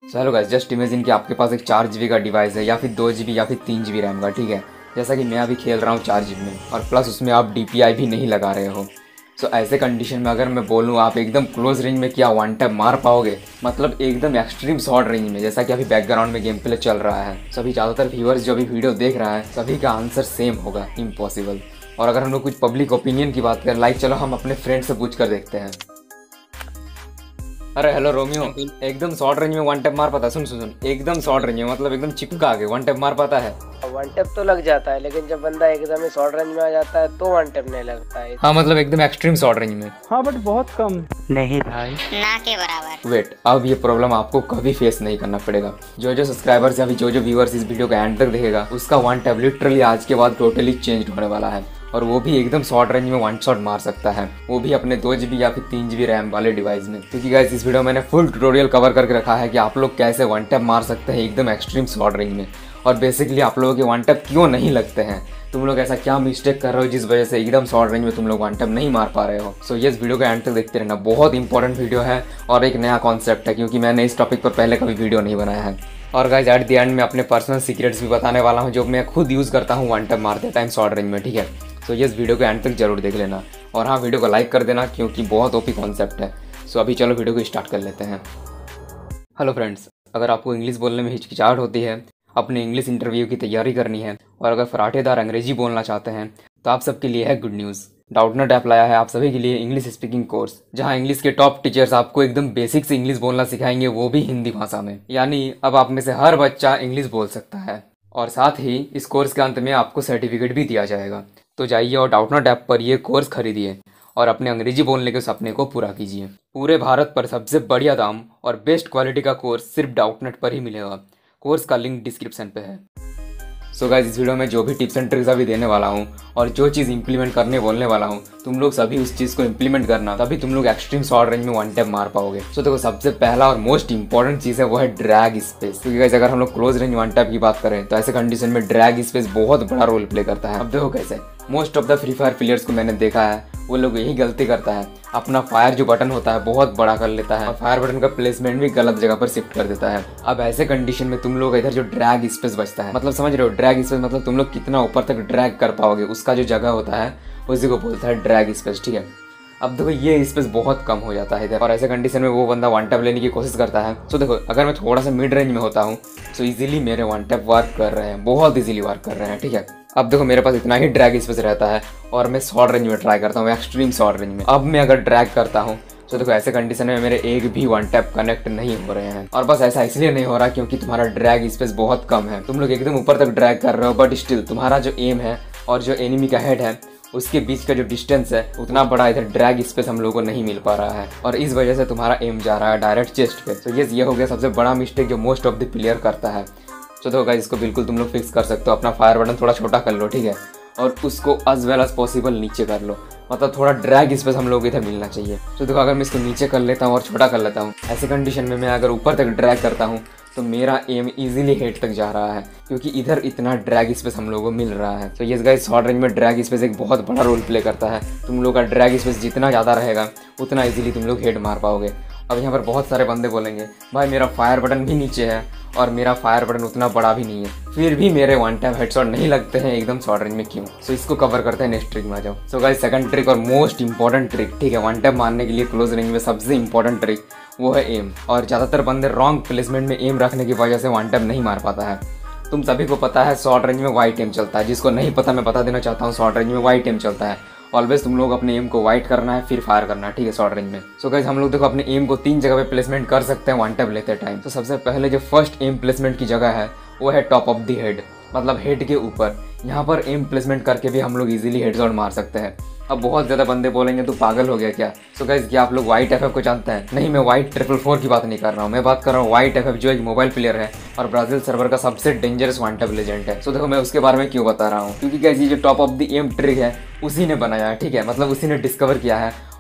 सो hello guys, just imagine कि आपके पास एक 4 GB का डिवाइस है या फिर 2 GB या फिर 3 GB रैम का, ठीक है। जैसा कि मैं अभी खेल रहा हूँ 4 GB में, और प्लस उसमें आप DPI भी नहीं लगा रहे हो। सो ऐसे कंडीशन में अगर मैं बोलूँ आप एकदम क्लोज रेंज में क्या वन टैप मार पाओगे, मतलब एकदम एक्सट्रीम शॉर्ट रेंज में, जैसा कि अभी बैकग्राउंड में गेम प्ले चल रहा है। सभी ज़्यादातर व्यूअर्स जो अभी वीडियो देख रहा है सभी का आंसर सेम होगा, इम्पॉसिबल। और अगर हम लोग कुछ पब्लिक ओपिनियन की बात करें, लाइक चलो हम अपने फ्रेंड से पूछ कर देखते हैं। अरे हेलो रोमियो, एकदम शॉर्ट रेंज में वन टैप मार पाता है? सुन सुन सुन, एकदम शॉर्ट रेंज में, मतलब एकदम चिपका आगे वन टैप मार पाता है? वन टैप तो लग जाता है, लेकिन जब बंदा एकदम ही शॉर्ट रेंज में आ जाता है तो वन टैप नहीं लगता है। हाँ, मतलब एकदम एक्सट्रीम शॉर्ट रेंज में। हाँ, बट बहुत कम नहीं भाई, ना के बराबर। वेट, अब ये प्रॉब्लम आपको कभी फेस नहीं करना पड़ेगा। जो सब्सक्राइबर्स या फिर जो व्यूअर्स इस वीडियो का एंड तक देखेगा, उसका वन टैप लिटरली आज के बाद टोटली चेंज होने वाला है। और वो भी एकदम शॉर्ट रेंज में वन शॉट मार सकता है, वो भी अपने 2 GB या फिर 3 GB रैम वाले डिवाइस में। क्योंकि गाइस इस वीडियो में मैंने फुल ट्यूटोरियल कवर करके रखा है कि आप लोग कैसे वन टैप मार सकते हैं एकदम एक्सट्रीम शॉर्ट रेंज में, और बेसिकली आप लोगों के वन टैप क्यों नहीं लगते हैं, तुम लोग ऐसा क्या मिस्टेक कर रहे हो जिस वजह से एकदम शॉर्ट रेंज में तुम लोग वन टैप नहीं मार पा रहे हो। सो ये वीडियो का एंड तक देखते रहना, बहुत इंपॉर्टेंट वीडियो है और एक नया कॉन्सेप्ट है, क्योंकि मैंने इस टॉपिक पर पहले कभी वीडियो नहीं बनाया है। और गाइस एट द एंड में अपने पर्सनल सीक्रेट्स भी बताने वाला हूँ जो मैं खुद यूज़ करता हूँ वन टैप मारते टाइम शॉर्ट रेंज में, ठीक है। सो ये वीडियो को एंड तक जरूर देख लेना, और हाँ, वीडियो को लाइक कर देना क्योंकि बहुत ओपी कॉन्सेप्ट है। सो अभी चलो वीडियो को स्टार्ट कर लेते हैं। हेलो फ्रेंड्स, अगर आपको इंग्लिश बोलने में हिचकिचाहट होती है, अपने इंग्लिश इंटरव्यू की तैयारी करनी है, और अगर फराटेदार अंग्रेजी बोलना चाहते हैं, तो आप सबके लिए है गुड न्यूज़। डाउटनट ऐप लाया है आप सभी के लिए इंग्लिश स्पीकिंग कोर्स, जहां इंग्लिश के टॉप टीचर्स आपको एकदम बेसिक से इंग्लिश बोलना सिखाएंगे, वो भी हिंदी भाषा में। यानी अब आप में से हर बच्चा इंग्लिश बोल सकता है, और साथ ही इस कोर्स के अंत में आपको सर्टिफिकेट भी दिया जाएगा। तो जाइए और डाउटनट ऐप पर ये कोर्स खरीदिए और अपने अंग्रेजी बोलने के सपने को पूरा कीजिए। पूरे भारत पर सबसे बढ़िया दाम और बेस्ट क्वालिटी का कोर्स सिर्फ डाउटनट पर ही मिलेगा। कोर्स का लिंक डिस्क्रिप्शन पे है। सो गाइस, इस वीडियो में जो भी टिप्स एंड ट्रिक्स अभी देने वाला हूँ और जो चीज़ इंप्लीमेंट करने बोलने वाला हूँ, तुम लोग सभी उस चीज़ को इंप्लीमेंट करना, तभी तुम लोग एक्सट्रीम शॉर्ट रेंज में वन टैप मार पाओगे। सो देखो, सबसे पहला और मोस्ट इंपॉर्टेंट चीज़ है वो है ड्रैग स्पेस। क्योंकि गाइस अगर हम लोग क्लोज रेंज वन टैप की बात करें तो ऐसे कंडीशन में ड्रैग स्पेस बहुत बड़ा रोल प्ले करता है। अब देखो कैसे, most of the Free Fire players को मैंने देखा है, वो लोग यही गलती करता है, अपना फायर जो बटन होता है बहुत बड़ा कर लेता है और फायर बटन का प्लेसमेंट भी गलत जगह पर शिफ्ट कर देता है। अब ऐसे कंडीशन में तुम लोग इधर जो ड्रैग स्पेस बचता है, मतलब समझ रहे हो, ड्रैग स्पेस मतलब तुम लोग कितना ऊपर तक ड्रैग कर पाओगे, उसका जो जगह होता है उसी को बोलता है ड्रैग स्पेस, ठीक है। अब देखो ये स्पेस बहुत कम हो जाता है इधर, और ऐसे कंडीशन में वो बंदा वन टैप लेने की कोशिश करता है। तो देखो, अगर मैं थोड़ा सा मिड रेंज में होता हूँ तो इजीली मेरे वन टैप वर्क कर रहे हैं, बहुत इजीली वर्क कर रहे हैं, ठीक है। अब देखो मेरे पास इतना ही ड्रैग स्पेस रहता है और मैं शॉर्ट रेंज में ट्राई करता हूँ, एक्सट्रीम शॉर्ट रेंज में। अब मैं अगर ड्रैग करता हूँ तो देखो ऐसे कंडीशन में मेरे एक भी वन टैप कनेक्ट नहीं हो रहे हैं, और बस ऐसा इसलिए नहीं हो रहा क्योंकि तुम्हारा ड्रैग स्पेस बहुत कम है। तुम लोग एकदम ऊपर तक ड्रैग कर रहे हो, बट स्टिल तुम्हारा जो एम है और जो एनिमी का हेड है उसके बीच का जो डिस्टेंस है उतना बड़ा इधर ड्रैग स्पेस हम लोगों को नहीं मिल पा रहा है, और इस वजह से तुम्हारा एम जा रहा है डायरेक्ट चेस्ट पे। तो ये हो गया सबसे बड़ा मिस्टेक जो मोस्ट ऑफ द प्लेयर करता है। तो देखो गाइस, इसको बिल्कुल तुम लोग फिक्स कर सकते हो, अपना फायर बटन थोड़ा छोटा कर लो, ठीक है, और उसको एज वेल एज पॉसिबल नीचे कर लो, मतलब थोड़ा ड्रैग स्पेस हम लोग को इधर मिलना चाहिए। तो देखो अगर मैं इसको नीचे कर लेता हूँ और छोटा कर लेता हूँ, ऐसे कंडीशन में मैं अगर ऊपर तक ड्रैग करता हूँ तो मेरा एम इजीली हेड तक जा रहा है, क्योंकि इधर इतना ड्रैग स्पेस हम लोगों को मिल रहा है। तो ये गाइस, शॉर्ट रेंज में ड्रैग स्पेस एक बहुत बड़ा रोल प्ले करता है। तुम लोग का ड्रैग स्पेस जितना ज़्यादा रहेगा उतना इजीली तुम लोग हेड मार पाओगे। अब यहाँ पर बहुत सारे बंदे बोलेंगे भाई मेरा फायर बटन भी नीचे है और मेरा फायर बटन उतना बड़ा भी नहीं है, फिर भी मेरे वन टाइम हेडशॉट नहीं लगते हैं एकदम शॉर्ट रेंज में, क्यों? सो इसको कवर करते हैं नेक्स्ट ट्रिक में आ जाओ। सो गाइस, सेकंड ट्रिक और मोस्ट इंपॉर्टेंट ट्रिक, ठीक है, वन टाइम मारने के लिए क्लोज रेंज में सबसे इंपॉर्टेंट ट्रिक वो है एम। और ज़्यादातर बंदे रॉन्ग प्लेसमेंट में एम रखने की वजह से वन टाइम नहीं मार पाता है। तुम सभी को पता है शॉर्ट रेंज में वाइट एम चलता है, जिसको नहीं पता मैं बता देना चाहता हूँ, शॉर्ट रेंज में वाइट एम चलता है। ऑलवेज तुम लोग अपने एम को वाइट करना है फिर फायर करना है, ठीक है, शॉर्ट रेंज में। सो गाइस, हम लोग देखो अपने एम को 3 जगह पे प्लेसमेंट कर सकते हैं वन टैप लेते टाइम। तो सबसे पहले जो फर्स्ट एम प्लेसमेंट की जगह है वो है टॉप ऑफ द हेड, मतलब हेड के ऊपर। यहाँ पर एम प्लेसमेंट करके भी हम लोग इजीली हेडशॉट मार सकते हैं। अब बहुत ज़्यादा बंदे बोलेंगे तू पागल हो गया क्या? सो गाइस, क्या आप लोग वाइट एफएफ को जानते हैं? नहीं, मैं वाइट 444 की बात नहीं कर रहा हूँ, मैं बात कर रहा हूँ वाइट एफएफ, जो एक मोबाइल प्लेयर है और ब्राज़ील सर्वर का सबसे डेंजरस वन टैप लेजेंड है। सो देखो मैं उसके बारे में क्यों बता रहा हूँ, क्योंकि गाइस ये जो top of the aim trick है उसी ने बनाया है, ठीक है, मतलब उसी ने डिस्कवर किया है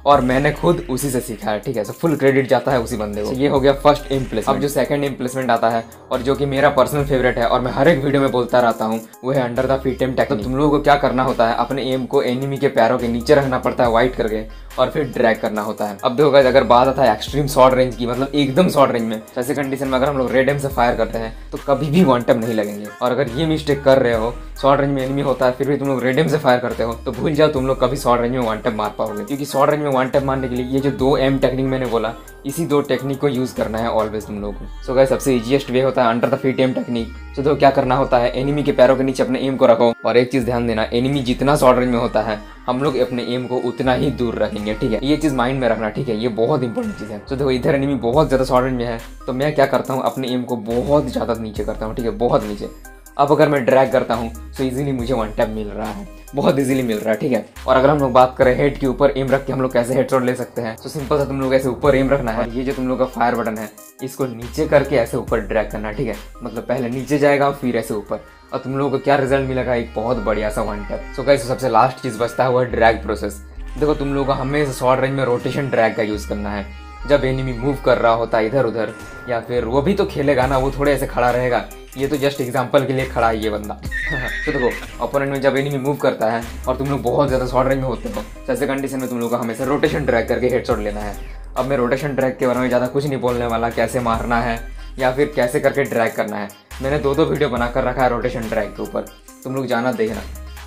और मैंने खुद उसी से सीखा है, ठीक है। सो फुल क्रेडिट जाता है उसी बंदे को। ये हो गया फर्स्ट इम्प्लेसमेंट। अब जो सेकंड इम्प्लेसमेंट आता है और जो कि मेरा पर्सनल फेवरेट है और मैं हर एक वीडियो में बोलता रहता हूँ, वो है under the feet aim technique. तुम लोगों को क्या करना होता है, अपने एम को एनिमी के पैरों के नीचे रखना पड़ता है वाइट करके और फिर ड्रैग करना होता है। अब देखो गाइस, अगर बात आता है एक्सट्रीम शॉर्ट रेंज की, मतलब एकदम शॉर्ट रेंज में, ऐसे कंडीशन में अगर हम लोग रेड एम से फायर करते हैं तो कभी भी वन टैप नहीं लगेंगे। और अगर ये मिस्टेक कर रहे हो, शॉर्ट रेंज में एनिमी होता है फिर भी तुम लोग रेड एम से फायर करते हो, तो भूल जाओ तुम लोग कभी शॉर्ट रेंज में वन टैप मार पाओगे। क्योंकि शॉर्ट रेंज में वन टैप मारने के लिए ये जो 2 एम टेक्निक मैंने बोला, इसी 2 टेक्निक को यूज करना है ऑलवेज तुम लोगों को। सो गाइस, सबसे इजीएस्ट वे होता है under the feet aim technique. तो देखो क्या करना होता है, एनिमी के पैरों के नीचे अपने एम को रखो। और एक चीज ध्यान देना, एनिमी जितना शॉर्ट रेंज में होता है हम लोग अपने एम को उतना ही दूर रखेंगे, ठीक है। ये चीज माइंड में रखना, ठीक है, ये बहुत इंपॉर्टेंट चीज है। तो देखो इधर एनिमी बहुत ज्यादा शॉर्ट रेंज में है, तो मैं क्या करता हूँ, अपने एम को बहुत ज्यादा नीचे करता हूँ, ठीक है, बहुत नीचे। अब अगर मैं ड्रैग करता हूँ तो इजीली मुझे वन टैप मिल रहा है, बहुत इजीली मिल रहा है, ठीक है। और अगर हम लोग बात करें हेड के ऊपर एम रख के हम लोग कैसे हेडशॉट ले सकते हैं, तो सिंपल सा तुम लोग ऐसे ऊपर एम रखना है। ये जो तुम लोग का फायर बटन है, इसको नीचे करके ऐसे ऊपर ड्रैग करना, ठीक है। मतलब पहले नीचे जाएगा फिर ऐसे ऊपर, और तुम लोगों को क्या रिजल्ट मिलेगा, एक बहुत बढ़िया सा वन टैप। सो गाइस, सबसे लास्ट चीज बचता है वो है ड्रैग प्रोसेस। देखो तुम लोगों को हमेशा शॉर्ट रेंज में रोटेशन ड्रैग का यूज करना है। जब एनिमी मूव कर रहा होता है इधर उधर, या फिर वो भी तो खेलेगा ना, वो थोड़े ऐसे खड़ा रहेगा, ये तो जस्ट एग्जांपल के लिए खड़ा है ये बंदा। तो देखो अपोनेंट में जब एनिमी मूव करता है और तुम लोग बहुत ज़्यादा शॉर्ट रेंज में होते हो, तो ऐसे कंडीशन में तुम लोग को हमेशा रोटेशन ड्रैग करके हेडशॉट लेना है। अब मैं रोटेशन ड्रैग के बारे में ज़्यादा कुछ नहीं बोलने वाला, कैसे मारना है या फिर कैसे करके ड्रैग करना है। मैंने 2 वीडियो बना कर रखा है रोटेशन ड्रैग के ऊपर, तुम लोग जाना देखना।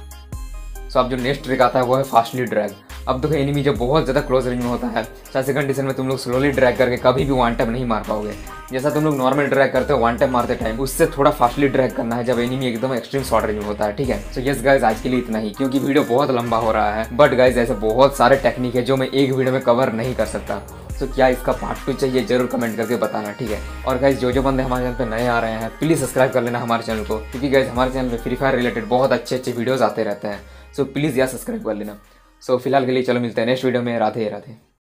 सो अब जो नेक्स्ट ट्रिक आता है वो है फास्टली ड्रैग। अब देखो एनिमी जब बहुत ज़्यादा क्लोज रेंज में होता है, ऐसे कंडीशन में तुम लोग स्लोली ड्रैग करके कभी भी वन टैप नहीं मार पाओगे। जैसा तुम लोग नॉर्मल ड्रैग करते हो वन टैप मारते टाइम, उससे थोड़ा फास्टली ड्रैग करना है जब एनिमी एकदम एक्सट्रीम शॉर्ट रेंज में होता है, ठीक है। सो यस गाइस, आज के लिए इतना ही, क्योंकि वीडियो बहुत लंबा हो रहा है। बट गाइस, ऐसे बहुत सारे टेक्निक है जो मैं एक वीडियो में कवर नहीं कर सकता। तो क्या इसका पार्ट 2 चाहिए, जरूर कमेंट करके बताना, ठीक है। और गाइस, जो बंदे हमारे चैनल पे नए आ रहे हैं प्लीज़ सब्सक्राइब कर लेना हमारे चैनल को, क्योंकि गाइस हमारे चैनल पे फ्री फायर रिलेटेड बहुत अच्छे वीडियोस आते रहते हैं। सो प्लीज़ यार सब्सक्राइब कर लेना। सो फिलहाल के लिए चलो मिलते हैं नेक्स्ट वीडियो में। राधे राधे।